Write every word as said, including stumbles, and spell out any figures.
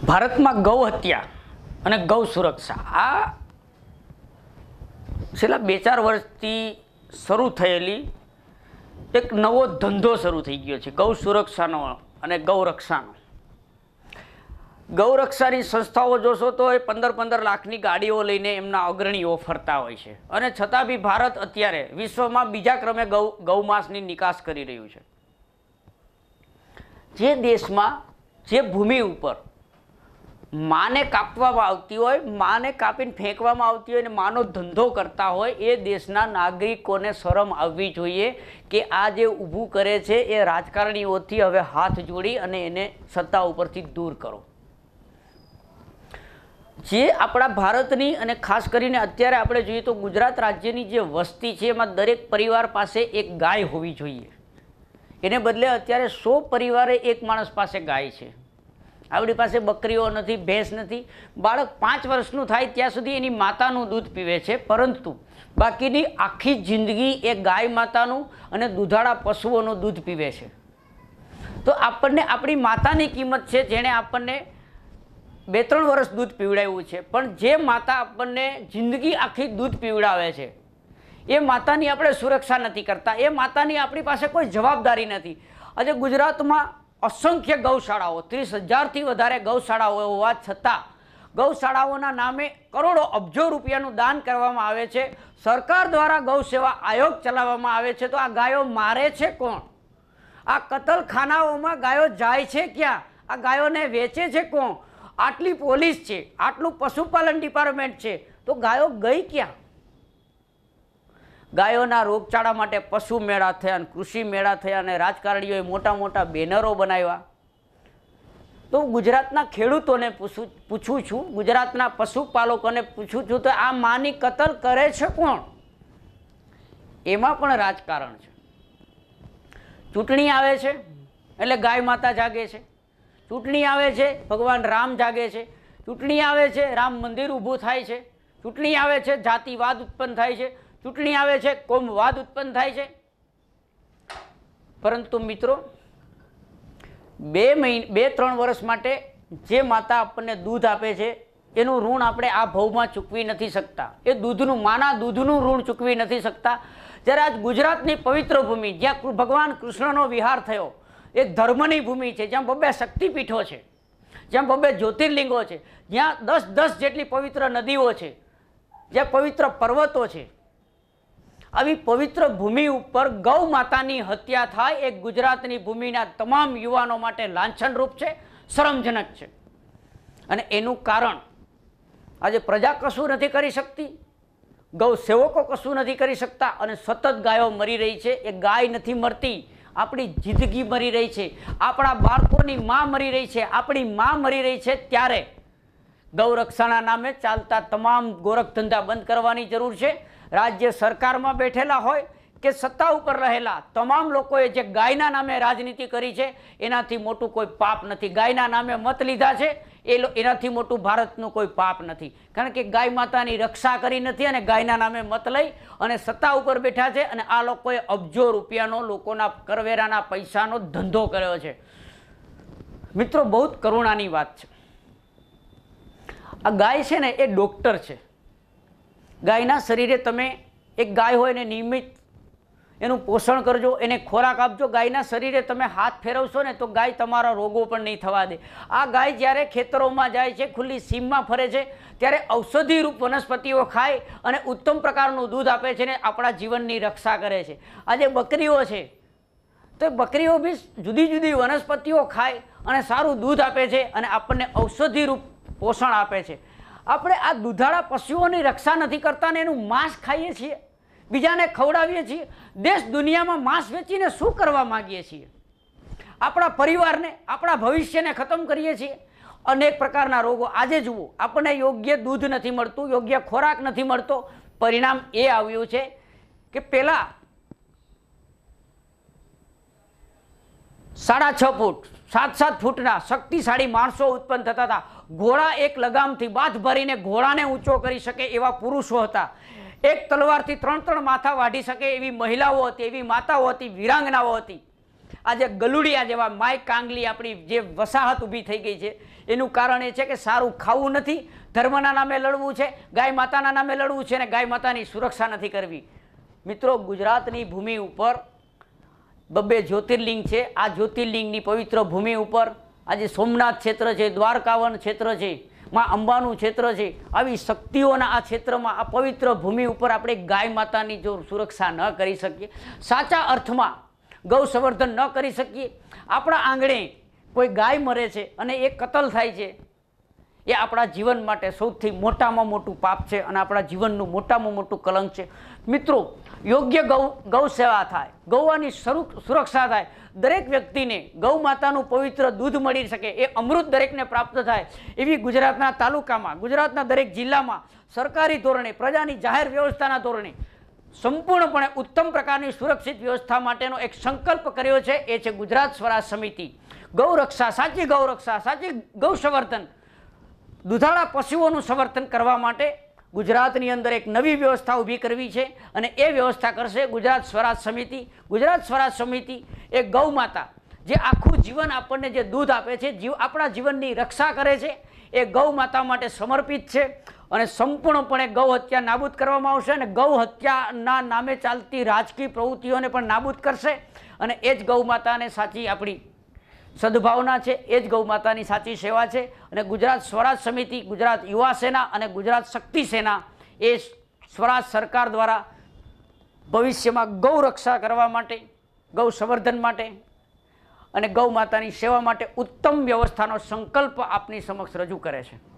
ભારતમાં ગૌ હત્યા અને ગૌ સુરક્ષા આ છેલ્લા બે ચાર વર્ષથી શરૂ થયેલી એક નવો ધંધો શરૂ થઈ ગયો છે ગૌ સુરક્ષાનો અને ગૌ રક્ષાનો. ગૌ રક્ષાની સંસ્થાઓ જોશો તો એ પંદર પંદર લાખની ગાડીઓ લઈને એમના અગ્રણીઓ ફરતા હોય છે અને છતાં બી ભારત અત્યારે વિશ્વમાં બીજા ક્રમે ગૌ ગૌમાંસની નિકાસ કરી રહ્યું છે. જે દેશમાં જે ભૂમિ ઉપર માને કાપવામાં આવતી હોય, માને કાપીને ફેંકવામાં આવતી હોય અને માનો ધંધો કરતા હોય, એ દેશના નાગરિકોને શરમ આવવી જોઈએ કે આ જે ઊભું કરે છે એ રાજકારણીઓથી હવે હાથ જોડી અને એને સત્તા ઉપરથી દૂર કરો. જે આપણા ભારતની અને ખાસ કરીને અત્યારે આપણે જોઈએ તો ગુજરાત રાજ્યની જે વસ્તી છે એમાં દરેક પરિવાર પાસે એક ગાય હોવી જોઈએ. એને બદલે અત્યારે સો પરિવારે એક માણસ પાસે ગાય છે. આપણી પાસે બકરીઓ નથી, ભેંસ નથી. બાળક પાંચ વર્ષનું થાય ત્યાં સુધી એની માતાનું દૂધ પીવે છે, પરંતુ બાકીની આખી જિંદગી એ ગાય માતાનું અને દૂધાળા પશુઓનું દૂધ પીવે છે. તો આપણને આપણી માતાની કિંમત છે જેણે આપણને બે ત્રણ વર્ષ દૂધ પીવડાવ્યું છે, પણ જે માતા આપણને જિંદગી આખી દૂધ પીવડાવે છે એ માતાની આપણે સુરક્ષા નથી કરતા. એ માતાની આપણી પાસે કોઈ જવાબદારી નથી. આજે ગુજરાતમાં અસંખ્ય ગૌશાળાઓ, ત્રીસ હજારથી વધારે ગૌશાળાઓ હોવા છતાં ગૌશાળાઓના નામે કરોડો અબજો રૂપિયાનું દાન કરવામાં આવે છે. સરકાર દ્વારા ગૌ સેવા આયોગ ચલાવવામાં આવે છે. તો આ ગાયો મારે છે કોણ? આ કતલખાનાઓમાં ગાયો જાય છે ક્યાં? આ ગાયોને વેચે છે કોણ? આટલી પોલીસ છે, આટલું પશુપાલન ડિપાર્ટમેન્ટ છે, તો ગાયો ગઈ ક્યાં? ગાયોના રોગચાળા માટે પશુ મેળા થયા અને કૃષિ મેળા થયા અને રાજકારણીઓએ મોટા મોટા બેનરો બનાવ્યા. તો ગુજરાતના ખેડૂતોને પૂછું પૂછું છું, ગુજરાતના પશુપાલકોને પૂછું છું, તો આ માની કતલ કરે છે કોણ? એમાં પણ રાજકારણ છે. ચૂંટણી આવે છે એટલે ગાય માતા જાગે છે. ચૂંટણી આવે છે ભગવાન રામ જાગે છે. ચૂંટણી આવે છે રામ મંદિર ઊભું થાય છે. ચૂંટણી આવે છે જાતિવાદ ઉત્પન્ન થાય છે. ચૂંટણી આવે છે કોમવાદ ઉત્પન્ન થાય છે. પરંતુ મિત્રો, બે મહિને બે ત્રણ વર્ષ માટે જે માતા આપણને દૂધ આપે છે એનું ઋણ આપણે આ ભવમાં ચૂકવી નથી શકતા. એ દૂધનું માના દૂધનું ઋણ ચૂકવી નથી શકતા. જ્યારે આજ ગુજરાતની પવિત્ર ભૂમિ, જ્યાં ભગવાન કૃષ્ણનો વિહાર થયો, એક ધર્મની ભૂમિ છે, જ્યાં બબ્બે શક્તિપીઠો છે, જ્યાં બબ્બે જ્યોતિર્લિંગો છે, જ્યાં દસ દસ જેટલી પવિત્ર નદીઓ છે, જ્યાં પવિત્ર પર્વતો છે, આવી પવિત્ર ભૂમિ ઉપર ગૌ માતાની હત્યા થાય એ ગુજરાતની ભૂમિના તમામ યુવાનો માટે લાંછનરૂપ છે, શરમજનક છે. અને એનું કારણ આજે પ્રજા કશું નથી કરી શકતી, ગૌ સેવકો કશું નથી કરી શકતા અને સતત ગાયો મરી રહી છે. એ ગાય નથી મરતી, આપણી જિંદગી મરી રહી છે, આપણા બાળકોની માં મરી રહી છે, આપણી માં મરી રહી છે. ત્યારે ગૌરક્ષાના નામે ચાલતા તમામ ગોરખ ધંધા બંધ કરવાની જરૂર છે. રાજ્ય સરકારમાં બેઠેલા હોય કે સત્તા ઉપર રહેલા તમામ લોકોએ જે ગાયના નામે રાજનીતિ કરી છે એનાથી મોટું કોઈ પાપ નથી. ગાયના નામે મત લીધા છે એ એનાથી મોટું ભારતનું કોઈ પાપ નથી. કારણ કે ગાય માતાની રક્ષા કરી નથી અને ગાયના નામે મત લઈ અને સત્તા ઉપર બેઠા છે અને આ લોકોએ અબજો રૂપિયાનો લોકોના કરવેરાના પૈસાનો ધંધો કર્યો છે. મિત્રો, બહુ જ કરુણાની વાત છે. આ ગાય છે ને એ ડૉક્ટર છે. ગાયના શરીરે તમે એક ગાય હોય ને નિયમિત એનું પોષણ કરજો, એને ખોરાક આપજો. ગાયના શરીરે તમે હાથ ફેરવશો ને તો ગાય તમારા રોગો પણ નહીં થવા દે. આ ગાય જ્યારે ખેતરોમાં જાય છે, ખુલ્લી સીમમાં ફરે છે, ત્યારે ઔષધિરૂપ વનસ્પતિઓ ખાય અને ઉત્તમ પ્રકારનું દૂધ આપે છે ને આપણા જીવનની રક્ષા કરે છે. આજે બકરીઓ છે તો બકરીઓ બી જુદી જુદી વનસ્પતિઓ ખાય અને સારું દૂધ આપે છે અને આપણને ઔષધિરૂપ પોષણ આપે છે. આપણે આ દૂધાળા પશુઓની રક્ષા નથી કરતા ને એનું માંસ ખાઈએ છીએ, બીજાને ખવડાવીએ છીએ. દેશ દુનિયામાં માંસ વેચીને શું કરવા માગીએ છીએ? આપણા પરિવારને, આપણા ભવિષ્યને ખતમ કરીએ છીએ. અનેક પ્રકારના રોગો. આજે જુઓ, આપણને યોગ્ય દૂધ નથી મળતું, યોગ્ય ખોરાક નથી મળતો. પરિણામ એ આવ્યું છે કે પહેલાં સાડા છ ફૂટ સાત સાત ફૂટના શક્તિશાળી માણસો ઉત્પન્ન થતા હતા. ઘોડા એક લગામથી બાથ ભરીને ઘોડાને ઊંચો કરી શકે એવા પુરુષો હતા. એક તલવારથી ત્રણ ત્રણ માથા વાઢી શકે એવી મહિલાઓ હતી, એવી માતાઓ હતી, વીરાંગનાઓ હતી. આજે ગલુડિયા જેવા માય કાંગલી આપણી જે વસાહત ઊભી થઈ ગઈ છે એનું કારણ એ છે કે સારું ખાવું નથી, ધર્મના નામે લડવું છે, ગાય માતાના નામે લડવું છે અને ગાય માતાની સુરક્ષા નથી કરવી. મિત્રો, ગુજરાતની ભૂમિ ઉપર બબ્બે જ્યોતિર્લિંગ છે. આ જ્યોતિર્લિંગની પવિત્ર ભૂમિ ઉપર આજે સોમનાથ ક્ષેત્ર છે, દ્વારકાવન ક્ષેત્ર છે, માં અંબાનું ક્ષેત્ર છે. આવી શક્તિઓના આ ક્ષેત્રમાં, આ પવિત્ર ભૂમિ ઉપર આપણે ગાય માતાની જો સુરક્ષા ન કરી શકીએ, સાચા અર્થમાં ગૌ સંવર્ધન ન કરી શકીએ, આપણા આંગણે કોઈ ગાય મરે છે અને એ કતલ થાય છે, એ આપણા જીવન માટે સૌથી મોટામાં મોટું પાપ છે અને આપણા જીવનનું મોટામાં મોટું કલંક છે. મિત્રો, યોગ્ય ગૌ ગૌ સેવા થાય, ગૌવાની સુરક્ષા થાય, દરેક વ્યક્તિને ગૌ માતાનું પવિત્ર દૂધ મળી શકે, એ અમૃત દરેકને પ્રાપ્ત થાય, એવી ગુજરાતના તાલુકામાં, ગુજરાતના દરેક જિલ્લામાં સરકારી ધોરણે, પ્રજાની જાહેર વ્યવસ્થાના ધોરણે સંપૂર્ણપણે ઉત્તમ પ્રકારની સુરક્ષિત વ્યવસ્થા માટેનો એક સંકલ્પ કર્યો છે. એ છે ગુજરાત સ્વરાજ સમિતિ. ગૌ રક્ષા, સાચી ગૌ રક્ષા, સાચી ગૌ સંવર્ધન, દુધાળા પશુઓનું સંવર્ધન કરવા માટે ગુજરાતની અંદર એક નવી વ્યવસ્થા ઊભી કરવી છે અને એ વ્યવસ્થા કરશે ગુજરાત સ્વરાજ સમિતિ. ગુજરાત સ્વરાજ સમિતિ એ ગૌ માતા જે આખું જીવન આપણને જે દૂધ આપે છે, જીવ આપણા જીવનની રક્ષા કરે છે, એ ગૌ માતા માટે સમર્પિત છે અને સંપૂર્ણપણે ગૌ હત્યા નાબૂદ કરવામાં આવશે અને ગૌ હત્યાના નામે ચાલતી રાજકીય પ્રવૃત્તિઓને પણ નાબૂદ કરશે અને એ જ ગૌ માતાને સાચી આપણી સદભાવના છે, એ જ ગૌ માતાની સાચી સેવા છે. અને ગુજરાત સ્વરાજ સમિતિ, ગુજરાત યુવા સેના અને ગુજરાત શક્તિ સેના એ સ્વરાજ સરકાર દ્વારા ભવિષ્યમાં ગૌ રક્ષા કરવા માટે, ગૌ સંવર્ધન માટે અને ગૌ માતાની સેવા માટે ઉત્તમ વ્યવસ્થાનો સંકલ્પ આપની સમક્ષ રજૂ કરે છે.